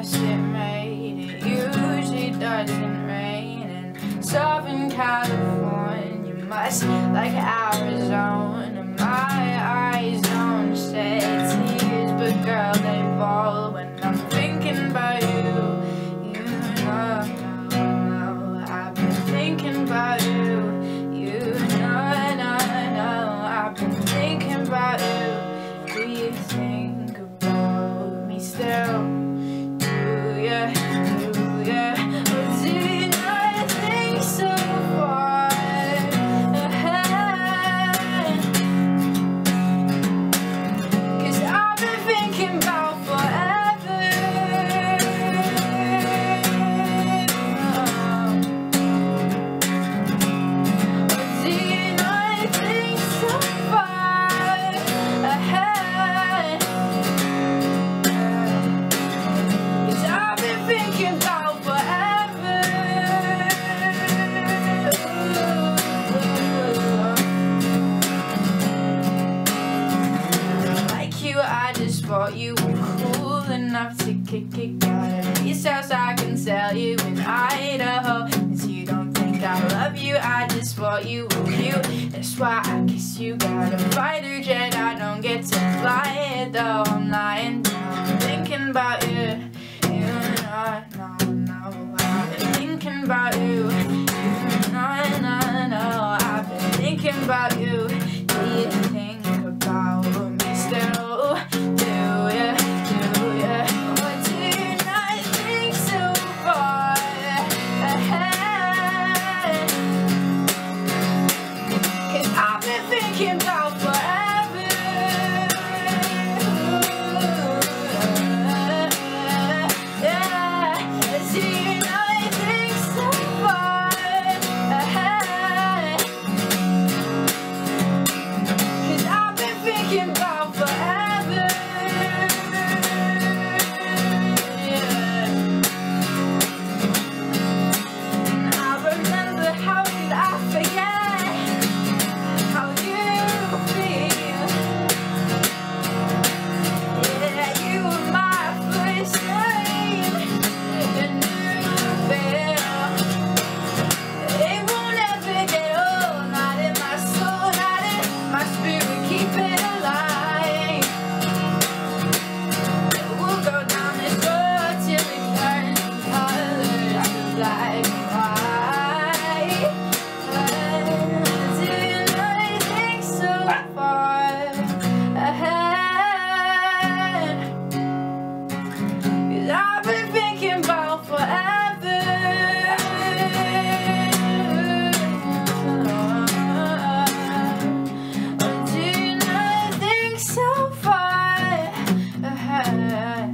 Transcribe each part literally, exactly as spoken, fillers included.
must admit it usually doesn't rain in Southern California, much like Arizona. My eyes don't shed tears, but girl, they fall when I'm thinking about you. You know, no, no, I've been thinking about you. You know, no, no, I've been thinking about you. Do you think about me still? Do ya, do ya, or do you not think so far ahead? 'Cause I've been thinking about forever. Or do you not think so far ahead? 'Cause I've been thinking about forever. Like you, I just thought you were cool enough to kick it. Got a piece house I can sell you in Idaho. Since you don't think I love you, I just thought you were cute. That's why I kiss you. Got a fighter jet, I don't get to fly it though. I'm lying down thinking about you. You know, no, no, I've been thinking about you. You know, no, no, I've been thinking about you. Do you think about me still? Do ya, do ya, or do you not think so far ahead? 'Cause I've been thinking about forever. Yeah, do you not think so far ahead? 'Cause I've been thinking about forever. Yeah. And I remember, how could I forget how you feel? Yeah, you were my first name, the new feel. It won't ever get old, not in my soul, not in my spirit, keep it alive. We'll go down this road till it turns colors to black and white. Do you not think so far ahead? 'Cause I've been thinking about forever. Or do you not think so far ahead?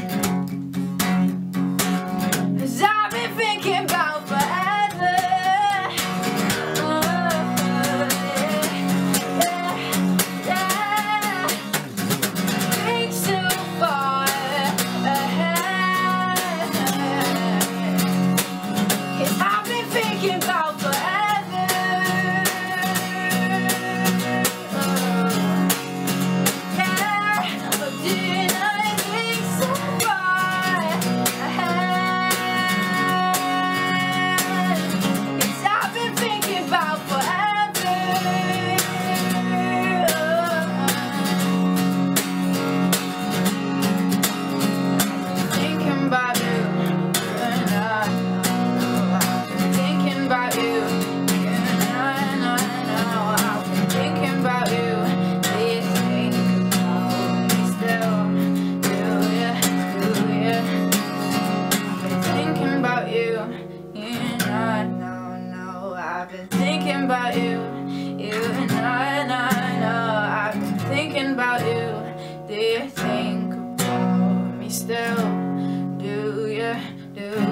'Cause I've been thinking about forever. Yeah, yeah, think so far ahead. 'Cause I've been thinking about forever. Yeah, but do you not think so far ahead? 'Cause I've been thinking about forever. Thinking about you, and I know I've been thinking about you. And I know, know I've been thinking about you. Do you think about me still? Do ya, do ya? I've been thinking about you. You know, no, no, I've been thinking about you. You know, no, no, I've been thinking about you. Do you think about me still? Do ya, do